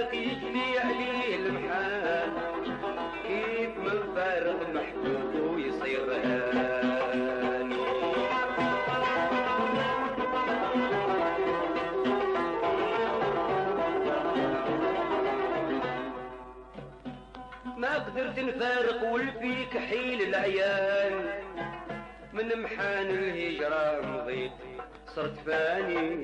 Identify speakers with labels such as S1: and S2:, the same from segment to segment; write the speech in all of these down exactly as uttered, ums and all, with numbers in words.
S1: عاشق يجني عليه المحال كيف من فارغ محبوب ويصير هاني. ما قدرت نفارق والفيك حيل العيان من محان الهجرة مضيت صرت فاني.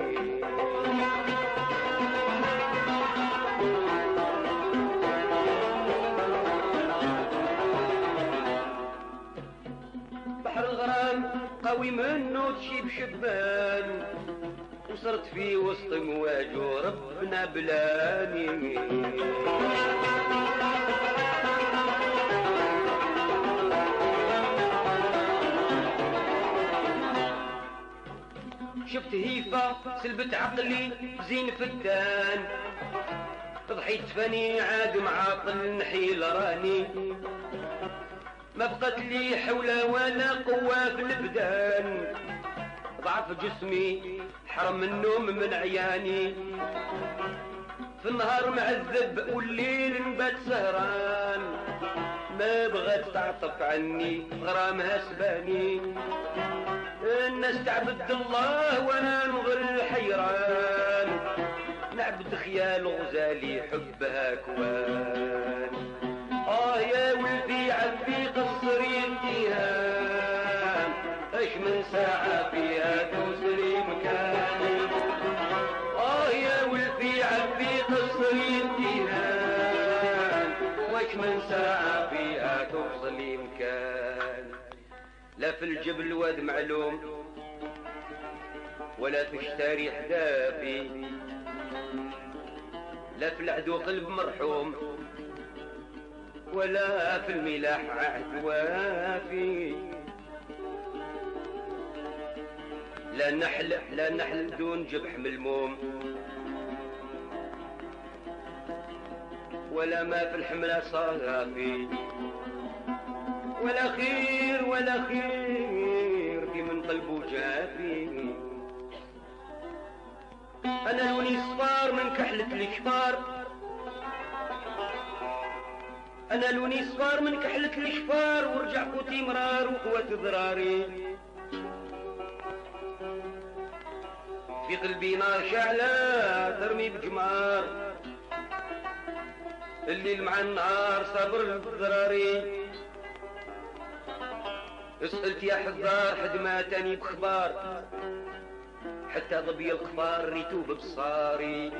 S1: بحر الغرام قوي منه تشيب شبان وصرت في وسط مواج وربنا بلاني. شفت هيفا سلبت عقلي زين فتان ضحيت فاني عاد معاطل نحيل راني ما بقت لي حول ولا قوة في البدان ضعف جسمي حرم النوم من عياني في النهار معذب والليل نبات سهران ما بغات تعطف عني غرامها سباني الناس تعبد الله وانا نغل حيران نعبد خيال غزالي حبها كوان. اه يا ولدي عبي قصري امتهان اش من ساعة فيها توصلي مكاني. اه يا ولدي عبي قصري امتهان واش من ساعة فيها توصلي مكان. لا في الجبل واد معلوم ولا تشتري حدافي لا في العدو قلب مرحوم ولا في الملاح عهد وافي. لا نحل لا نحل دون جبح ملموم ولا ما في الحملة صافي ولا خير ولا خير في من قلبه جافي. انا لوني صفار من كحلة الشفار انا لوني صفار من كحلة الشفار ورجع قوتي مرار وقوة ضراري. في قلبي نار شعلة ترمي بجمار الليل مع النهار صبر الضراري. سألت يا حذار حد ما تاني بخبار حتى ضبي الكفار ريتو ببصاري.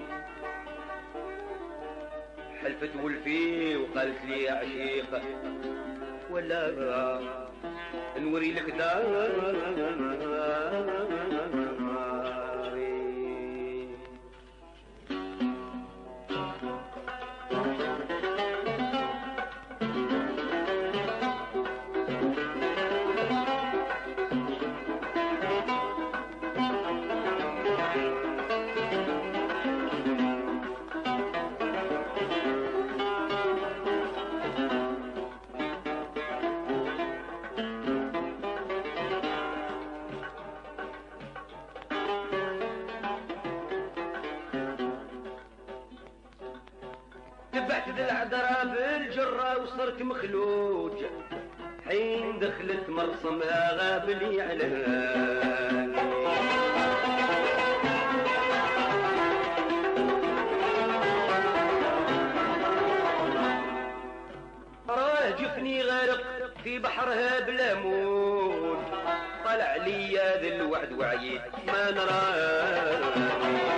S1: حلفت ولفي وقالت لي يا عشيق ولا نوري لك داري. تبعت ذي العذرة بالجرة وصرت مخلوج حين دخلت مرسمها غابلي علاني. راه جفني غارق في بحرها بلا موج طلع لي ذي الوعد وعيت ما نراني.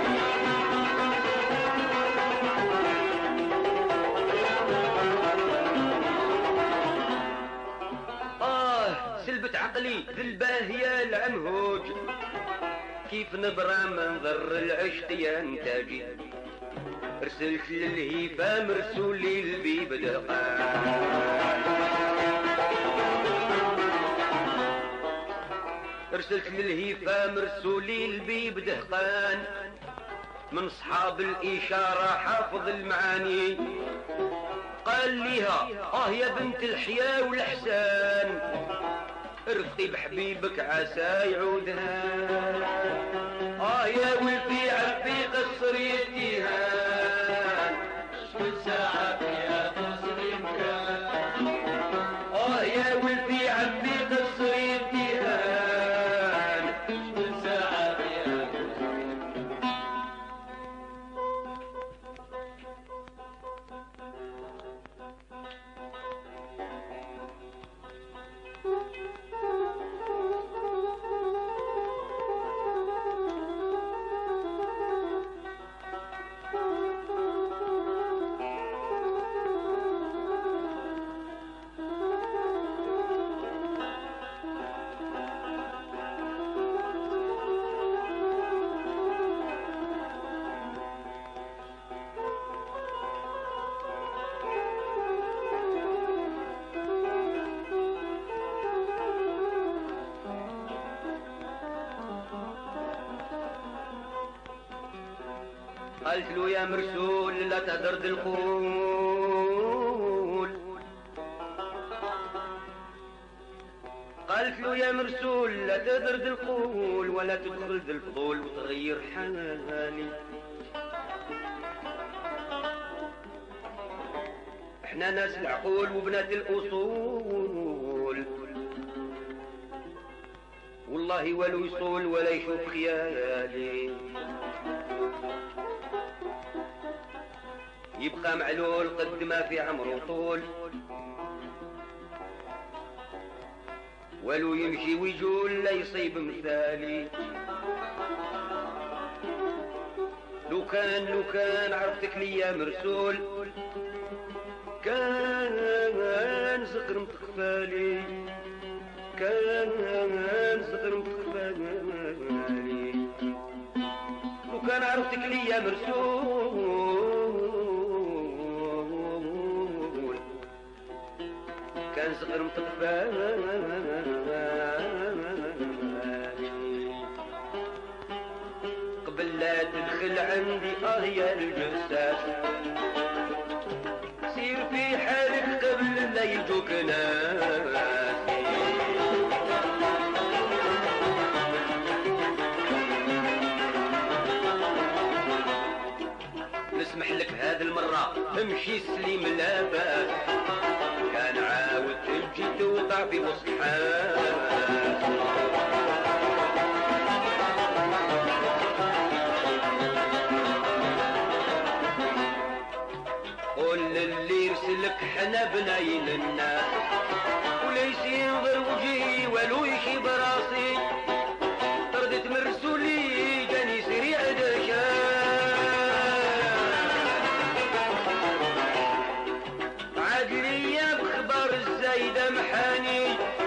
S1: سلبت عقلي ذي الباهية العنهوج كيف نبرى منظر العشق ينتاجي. ارسلت للهيفا مرسولي البيب دقان ارسلت للهيفا مرسولي البيب دهقان من صحاب الإشارة حافظ المعاني. قال ليها اه يا بنت الحياة والحسان ارفقي بحبيبك عسى يعودها. اه يا ولدي عبي قصري التيهان قالت له يا مرسول لا تهدر دلقول، قالت له يا مرسول لا تهدر دلقول ولا تدخل دالفضول وتغير حالي. احنا ناس العقول وبنات الاصول، والله ولو يصول ولا يشوف خيالي، يبقى معلول قد ما في عمره طول، ولو يمشي ويجول لا يصيب مثالي. لو كان لو كان عرفتك لي يا مرسول كان صقر متخفالي، كان صقر متخفالي. لو كان عرفتك لي يا مرسول كان صقر متخفالي. قبل لا تدخل عندي اه يا الجساس، سير في حالك قبل لا يجوك ناس. نسمح لك هذه المرة امشي سليم لا باس، كان عاود تجي توقع في وسط حاس. قول للي يرسلك حنا بناين الناس، وليس ينظر وجهي ولو يشي براسي. طردت مرسولي جاني سريع دشاش، عاد ليا بخبر الزايدة محاني.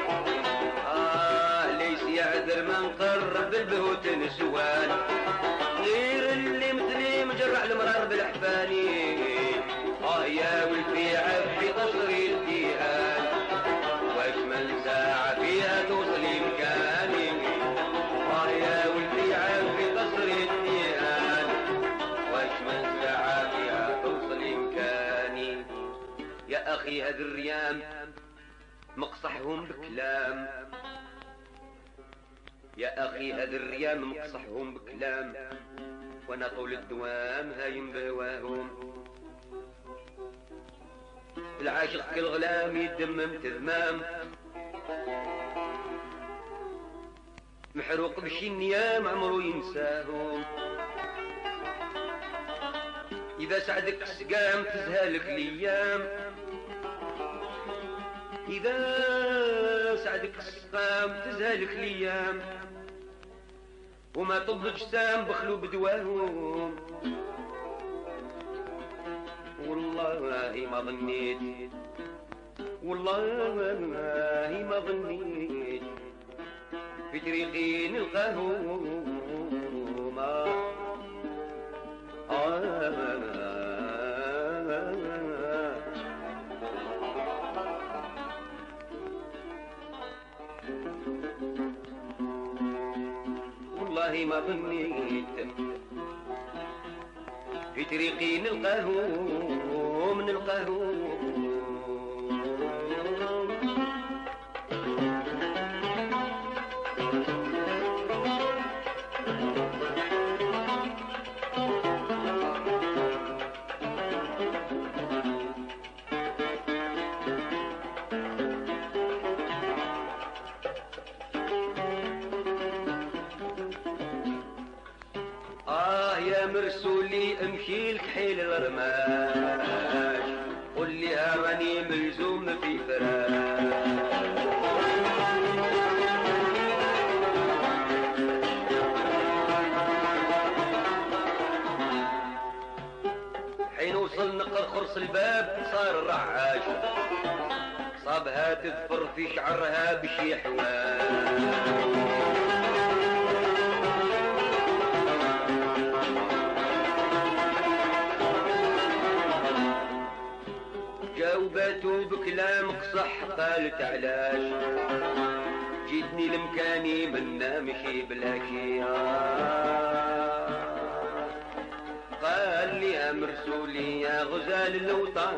S1: آه ليس يعذر من قرب البهوت نسوان، غير اللي مثلي مجرع المرار بالحفاني. آه يا ولفي عبي قصري الديهان، واش من ساعة فيها توصلي مكاني. آه يا ولفي عبي قصري الديهان، واش من ساعة فيها توصلي مكاني. يا أخي هذا الريام مقصحهم بكلام، يا أخي هذا الريام مقصحهم بكلام، وانا طول الدوام هايم بهواهم. العاشق كالغلام يدمم تذمام، محروق بشي نيام عمرو ينساهم. إذا سعدك السقام تزهالك الأيام، إذا سعدك السقام تزهالك الأيام. وما طب جسام بخلو بدواهم، والله ما ظنيت والله ما ظنيت في طريقي نلقاهم. والله ما ظنيت في طريقي نلقاهم نلقاهم. مرسولي امشي لك حيل الرماش، قل لي راني ملزوم في فراش. حين وصل نقر خرص الباب صار الرعاش، صابها تذفر في شعرها بشي حواش. جاوبته بكلام قصح قالت علاش، جيتني لمكاني منا مشي بلا شي. قال يا مرسولي يا غزال الوطن.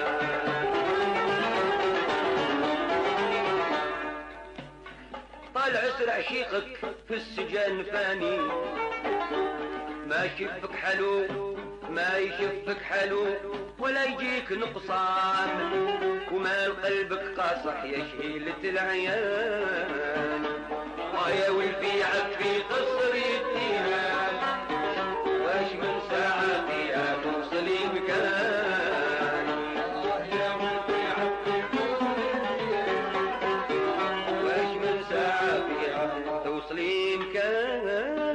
S1: طال عسر عشيقك في السجان فاني، ما يشفك حلو ما يشفك حلو ولا يجيك نقصان، ومال قلبك قاصح يا شهيلة العيان. آه يا والبيعك في قصر الديان، واش من ساعة فيها توصلي مكان. آه يا والبيعك في قصر الديان، واش من ساعة فيها توصلي مكاني.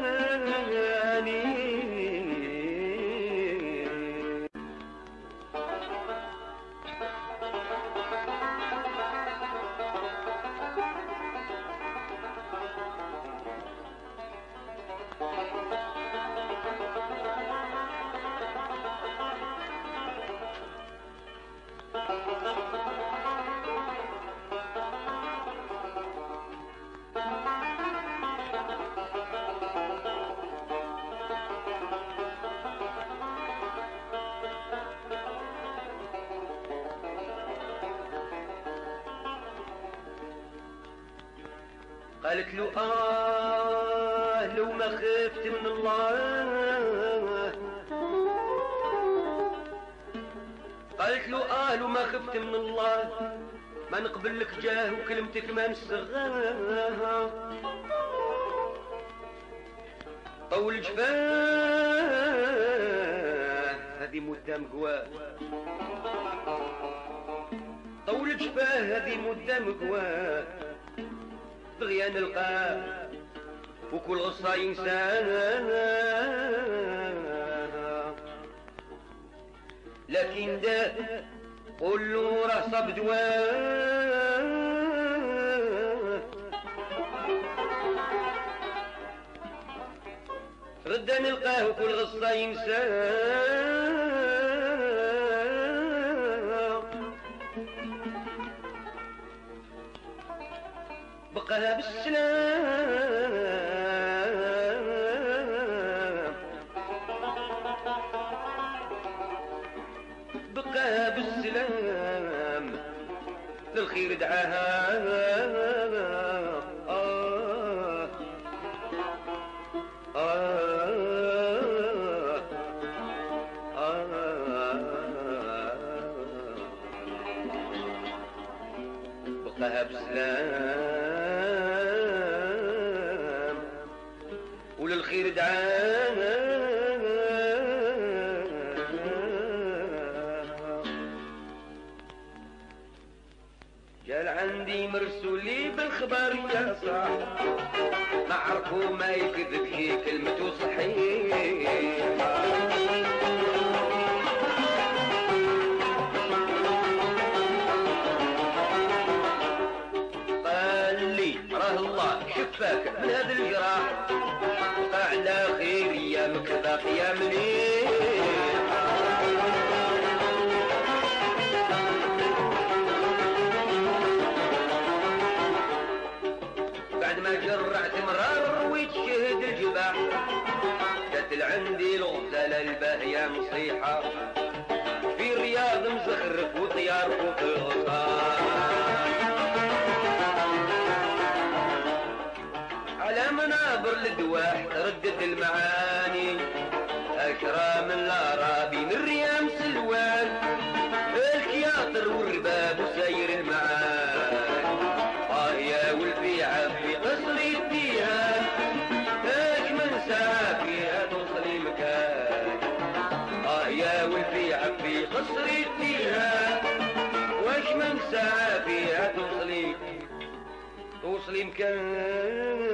S1: قالت له آه لو ما خفت من الله، قالت له آه لو ما خفت من الله ما نقبل لك جاه وكلمتك ما نسغاها. طول جفاه هذه مدة مقواه، طول جفاه هذه مدة مقواه، دغيا نلقاه وكل غصة ينساها. لكن دا قول له راه صاب دواه، غدا نلقاه وكل غصة ينساها. بقاها بالسلام، بقاها بالسلام، للخير دعاها. آه آه آه بقاها بالسلام وللخير دعاها. جال عندي مرسولي بالخبر يا صاح، ما عرفوا ما يكذب شي كلمته صحيحة. قال لي راه الله شفاك من هذا الجراح، بقى على خير ايامك باقية مليحة. بعد ما جرعت مرار رويت شهد الجباح، جات لعندي الغزالة الباهية مصيحة، في الرياض مزخرف وطيار فوق الغصان، على منابر الدواح تردد المعاني، أشرى من الأراضي من ريام سلوان، الكياطر والرباب وساير المعاني. آه يا والبيعة في قصر الديان، اش من ساعة فيها توصلي مكان. آه يا والبيعة في قصر الديان، واش من ساعة فيها توصلي توصلي مكان.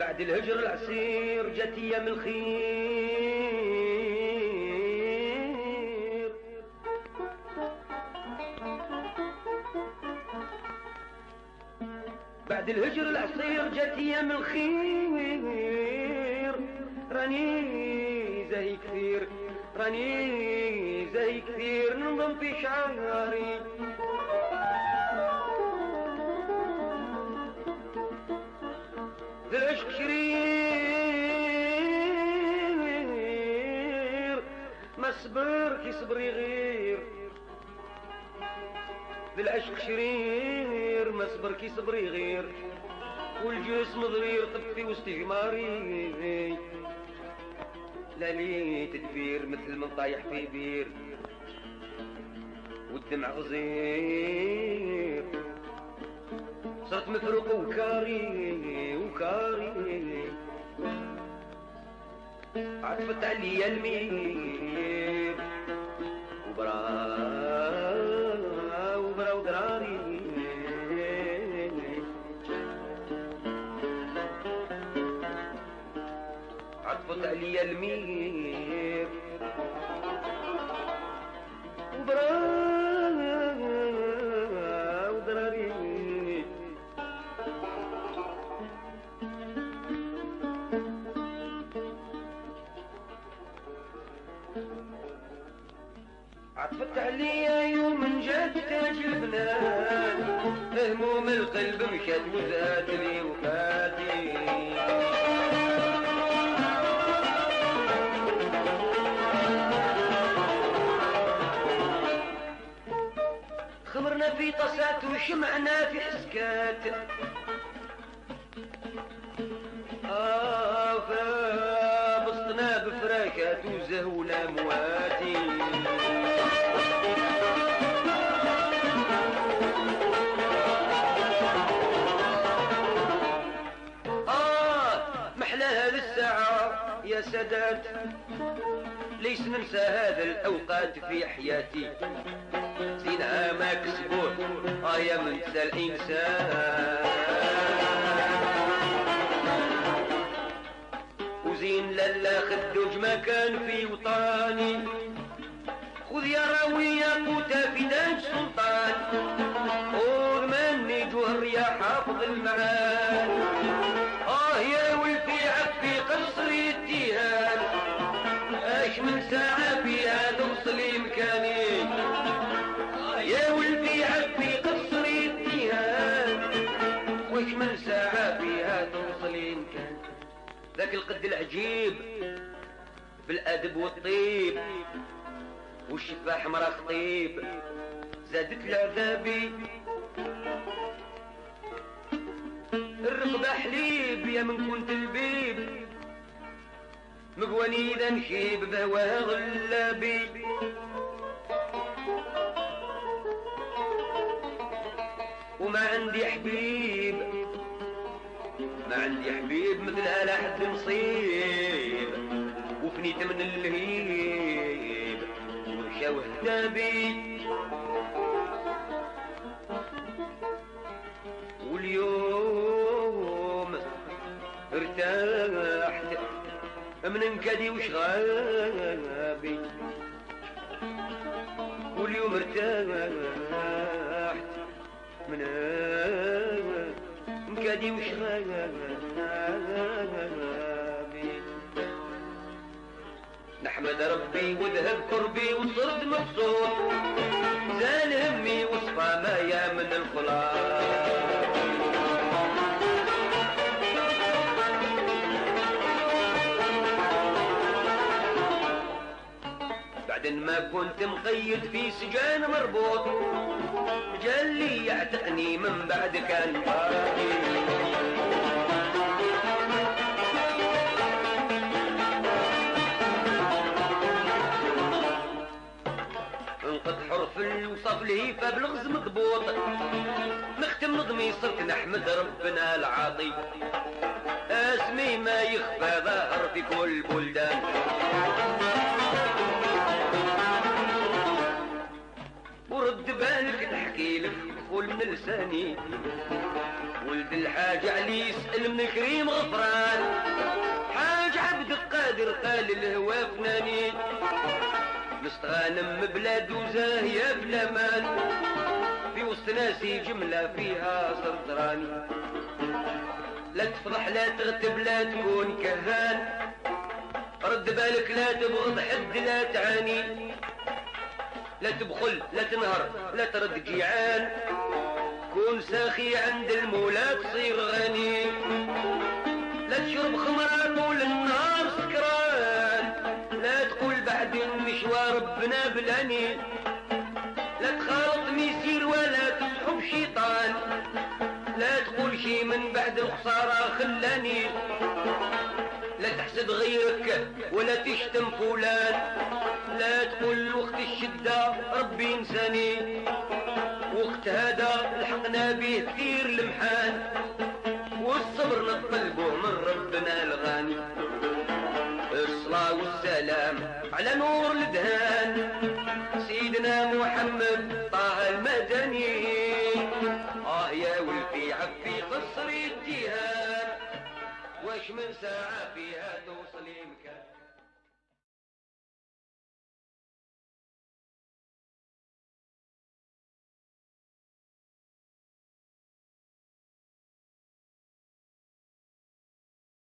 S1: بعد الهجر العسير جات ايام الخير. بعد الهجر العسير جات ايام الخير. راني زي كثير راني زي كثير ننظم في شعاري. ذا العشق شرير ما صبر كي صبر يغير. ذا العشق شرير ما صبر كي صبر يغير. والجسم ضرير طفي وسط جماري. لا لي تدبير مثل من طايح في بير والدمع غزير. صرت مفروق وكاري وكاري عطفت عليا المير وبرا وبرا ودراري. عطفت عليا المير وبرا ودراري. عطفت عليا يوم جات تاج البنات. هموم القلب مشات وزاد لي وفاتي. خمرنا في طاسات وشمعنا في حسكات. آه فبسطنا بفراكات وزهونا مواتي. آه محلى هذه الساعة يا سادات. ليس ننسى هذا الأوقات في حياتي. زينها ما كسبوه آه يا منسى الإنسان. وزين لالا خدوج ما كان في وطاني. خذ يا راوي يا قوتا في داج سلطان. خذ مني جوهر يا حافظ المعان. آه يا ولفي عفي قصري التيهان. اش من ساعة فيها توصلي مكاني. يا ولفي عفي قصري التيهان. وش من ساعة فيها توصلي مكاني. ذاك القد العجيب بالأدب والطيب والشفاح مرا خطيب. زادت العذابي الرقبة حليب يا من كنت البيب. مقواني إذا نشيب بهواه غلابي. وما عندي حبيب ما عندي حبيب مثلها لا حد نصيب. وفنيت من اللهيب ومشى وهدابي. واليوم ارتحت من انكدي وشغابي. واليوم ارتحت من انكدي وشغابي. نحمد ربي وذهب قربي وصرت مبسوط. زال همي وصفى ما يا من الخلاص. بعد ما كنت مقيد في سجان مربوط. جال لي يعتقني من بعد كان باقي. انقض حرف الوصف الهيفة بالغز مضبوط. نختم نظمي صرت نحمد ربنا العاطي. اسمي ما يخفى ظاهر في كل بلدان. ورد بالك نحكي لك يفول من لساني. ولد الحاج علي يسأل من الكريم غفران، حاج عبد القادر قال الهوى فناني. نستغانم بلاد وزاهية بلا مان، في وسط ناسي جملة فيها سرطراني. لا تفرح لا تغتب لا تكون كهان، رد بالك لا تبغض حد لا تعاني. لا تبخل لا تنهر لا ترد جيعان، كون ساخي عند المولى تصير غني. لا تشرب خمرة طول النهار سكران، لا تقول بعد المشوار ربنا بلاني. لا تخالط ميسير ولا تصحب شيطان، لا تقول شي من بعد الخسارة خلاني. لا تحسد غيرك ولا تشتم فلان، لا تقول وقت الشدة ربي انساني. وقت هذا لحقنا به كثير المحان، والصبر نطلبه من ربنا الغني. الصلاة والسلام على نور الدهان، سيدنا محمد طه المدني. آه يا ولدي عبي قصر الجهان، واش من ساعة فيها توصل يمكن.